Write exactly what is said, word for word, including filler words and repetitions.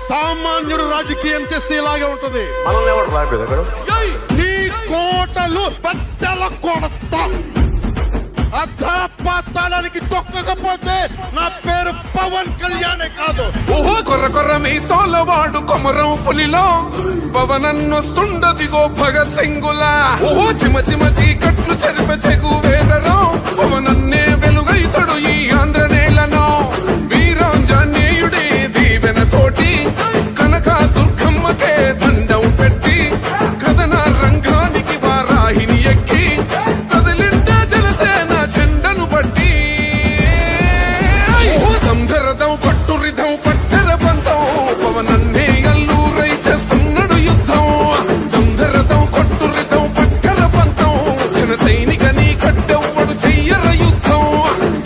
సామాన్యుడు రాజకీయం చేస్తే ఇలాగే ఉంటది. నీ కోటలు బద్దల కొడతా. అధాపాతాళానికి తొక్కకపోతే నా పేరు పవన్ కళ్యాణే కాదు. ఓహో కొర్ర కొర్ర మీసాల వాడు కొమరం పులిలో పవనన్నొస్తుండదిగో భగత్ సింగులా. ఓహో చిమ చిమ చీకట్లు చెరిప చెగు వేదరం పవనన్నే